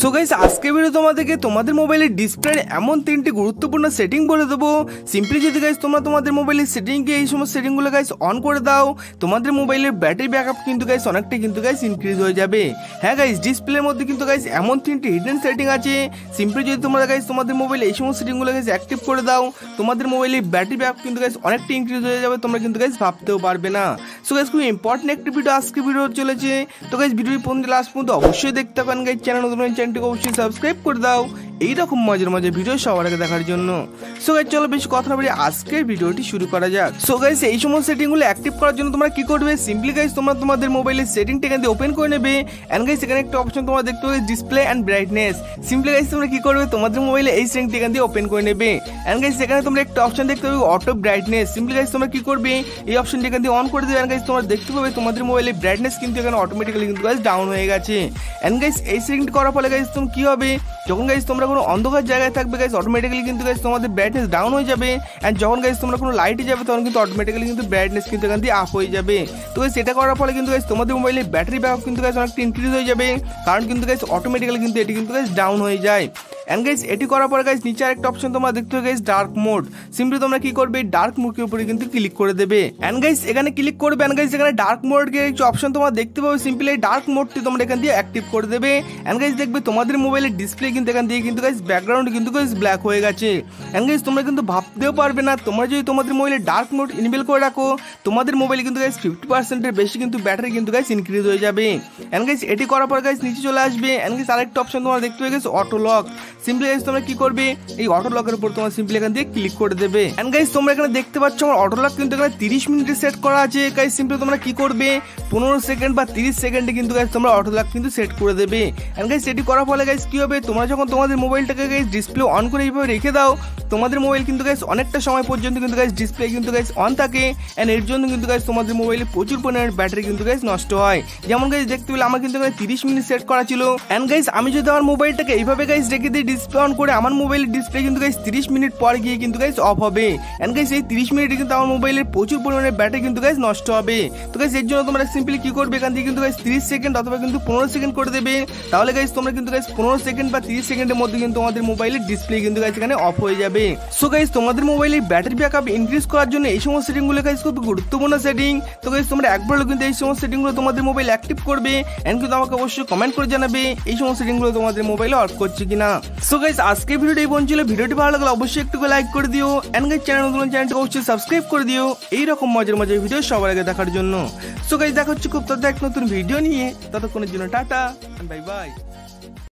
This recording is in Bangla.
সো গাইস আজকে ভিডিও তোমাদেরকে তোমাদের মোবাইলের ডিসপ্লের এমন তিনটি গুরুত্বপূর্ণ সেটিং বলে দেবো। সিম্পলি যদি গাইস তোমরা তোমাদের মোবাইলের সেটিংকে এই সমস্ত সেটিংগুলো গাইস অন করে দাও, তোমাদের মোবাইলের ব্যাটারি ব্যাকআপ কিন্তু গাইস অনেকটাই কিন্তু গাইস ইনক্রিজ হয়ে যাবে। হ্যাঁ গাইস, ডিসপ্লের মধ্যে কিন্তু গাইস এমন তিনটি হিডেন সেটিং আছে। সিম্পলি যদি তোমরা গাইস তোমাদের মোবাইলে এই সমস্ত সেটিংগুলো গাইস অ্যাক্টিভ করে দাও, তোমাদের মোবাইলের ব্যাটারি ব্যাকআপ কিন্তু গাইস অনেকটা ইনক্রিজ হয়ে যাবে, তোমরা কিন্তু গাইস ভাবতেও পারবে না। সো গাইস খুব ইম্পর্টেন্ট একটি ভিডিও আজকে ভিডিও চলেছে। তো গাইস ভিডিওটি পর্যন্ত লাস্ট পর্যন্ত অবশ্যই দেখতে পারেন। গাইস চ্যানেলটিকে অবশ্যই সাবস্ক্রাইব করে দাও এইরকম মজার মজার ভিডিও সবার আগে দেখার জন্য। সো গাইস চলো বেশি কথা না বলে আজকের ভিডিওটি শুরু করা যাক। সো গাইস এই সমস্ত সেটিংগুলো অ্যাক্টিভ করার জন্য তোমরা কি করবে, সিম্পলি গাইস তোমরা তোমাদের মোবাইলের সেটিংটা এখান থেকে ওপেন করে নেবে। এন্ড গাইস এখানে একটা অপশন তোমরা দেখতে পাবে display and brightness. Simply guys তোমরা কি করবে, তোমাদের মোবাইলে এই সেটিংটা এখান থেকে ওপেন করে নেবে। এন্ড গাইস এখানে তোমরা একটা অপশন দেখতে পাবে অটো ব্রাইটনেস। সিম্পলি গাইস তোমরা কি করবে, এই অপশনটা এখান থেকে অন করে দেবে। এন্ড গাইস তোমরা দেখতে পাবে তোমাদের মোবাইলের ব্রাইটনেস কিন্তু এখানে অটোমেটিক্যালি কিন্তু গাইস ডাউন হয়ে গেছে। এন্ড গাইস এই সেটিংটা করার ফলে গাইস তুমি কি হবে, যখন গাইস তোমরা কোনো অন্ধকার জায়গায় থাকবে গাইস অটোমেটিক্যালি কিন্তু গাইস তোমাদের ব্রাইটনেস ডাউন হয়ে যাবে। এন্ড যখন গাইস তোমরা কোনো লাইটে যাবে তখন কিন্তু অটোমেটিক্যালি কিন্তু ব্রাইটনেস কিন্তু এখান থেকে আপ হয়ে যাবে। তো গাইস এটা করার ফলে কিন্তু গাইস তোমাদের মোবাইলের ব্যাটারি ব্যাকআপ কিন্তু গাইস অনেকটা ইনক্রিজ হয়ে যাবে, কারণ কিন্তু গাইস অটোমেটিক্যালি কিন্তু এটি কিন্তু গাইস ডাউন হয়ে যায়। এন্ড গাইস এটি করার পরে গাইস নিচে আরেকটা অপশন তোমরা দেখতে পাবে গাইস ডার্ক মোড। সিম্পলি তোমরা কি করবে, ডার্ক মোডের উপরে কিন্তু ক্লিক করে দেবে। এন্ড গাইস এখানে ক্লিক করবে। এন্ড গাইস এখানে ডার্ক মোডের কিছু অপশন তোমরা দেখতে পাবে। সিম্পলি এই ডার্ক মোডটি তোমরা এখান দিয়ে অ্যাক্টিভ করে দেবে। এন্ড গাইস দেখবে তোমাদের মোবাইলের ডিসপ্লে কিন্তু এখান দিয়ে কিন্তু গাইস ব্যাকগ্রাউন্ড কিন্তু গাইস ব্ল্যাক হয়ে গেছে। এন্ড গাইস তোমরা কিন্তু ভাবতেও পারবে না, তোমরা যদি তোমাদের মোবাইলে ডার্ক মোড ইনেবল করে রাখো, তোমাদের মোবাইলে কিন্তু গাইস 50% বেশি কিন্তু ব্যাটারি কিন্তু গাইস ইনক্রিজ হয়ে যাবে। এন্ড গাইস এটি করার পর গাইস নিচে চলে আসবে। এন্ড গাইস আরেকটা অপশন তোমরা দেখতে পাবে guys auto lock. Simply guys তোমরা কি করবে, এই অটো লকের উপর তোমরা সিম্পলি এখান দিয়ে ক্লিক করে দেবে। এন্ড গাইস তোমরা এখানে দেখতে পাচ্ছ আমার অটো লক কিন্তু এখানে 30 মিনিটে সেট করা আছে। গাইস সিম্পলি তোমরা কি করবে, 15 সেকেন্ড বা 30 সেকেন্ডে কিন্তু গাইস তোমরা অটো লক কিন্তু সেট করে দেবে। এন্ড গাইস এটি করার ফলে গাইস কি হবে, তোমরা যখন তোমাদের মোবাইলটাকে গাইস ডিসপ্লে অন করে এইভাবে রেখে দাও, তোমাদের মোবাইল কিন্তু গাইস অনেকটা সময় পর্যন্ত কিন্তু গাইস ডিসপ্লে কিন্তু গাইস অন থাকে। এন্ড এর জন্য কিন্তু গাইস তোমাদের মোবাইলে প্রচুর পরিমাণের ব্যাটারি কিন্তু গাইস নষ্ট হয়। যেমন গাইস দেখতে পেলে আমার কিন্তু এখানে 30 মিনিট সেট করা ছিল। এন্ড গাইস আমি যদি আমার মোবাইলটাকে এইভাবে গাইস রেখে দিই ডিসপ্লে অন করে, আমার মোবাইলের ডিসপ্লে কিন্তু গাইস 30 মিনিট পর গিয়ে কিন্তু গাইস অফ হবে। এন্ড গাইস এই 30 মিনিটে কিন্তু আমার মোবাইলের প্রচুর পরিমাণে ব্যাটারি কিন্তু গাইস নষ্ট হবে। তো গাইস এর জন্য তোমরা সিম্পলি কি করবে, এখান থেকে কিন্তু গাইস 30 সেকেন্ড অথবা কিন্তু 15 সেকেন্ড করে দেবে। তাহলে গাইস তোমরা কিন্তু গাইস 15 সেকেন্ড বা 30 সেকেন্ডের মধ্যে কিন্তু তোমাদের মোবাইলের ডিসপ্লে কিন্তু গাইস এখানে অফ হয়ে যাবে। সো গাইস তোমাদের মোবাইলের ব্যাটারি ব্যাকআপ ইনক্রিজ করার জন্য এই সমস্ত সেটিংগুলো গাইস খুব গুরুত্বপূর্ণ সেটিং। তো গাইস তোমরা একবার কিন্তু এই সমস্ত সেটিংগুলো তোমাদের মোবাইল অ্যাক্টিভ করবে। এন্ড কিন্তু আমাকে অবশ্যই কমেন্ট করে জানাবে এই সমস্ত সেটিংগুলো তোমাদের মোবাইলে ওয়ার্ক করছে কিনা। সো গাইস আজকে ভিডিওটি এই পর্যন্ত ছিল। ভিডিওটি ভালো লাগলে অবশ্যই একটু লাইক করে দিও। এন্ড গাইস চ্যানেলটিকে অবশ্যই সাবস্ক্রাইব করে দিও এইরকম মজার মজার ভিডিও সবার আগে দেখার জন্য। সো গাইস দেখা হচ্ছে খুব তাড়াতাড়ি এক নতুন ভিডিও নিয়ে, ততক্ষণের জন্য টাটা বাই বাই।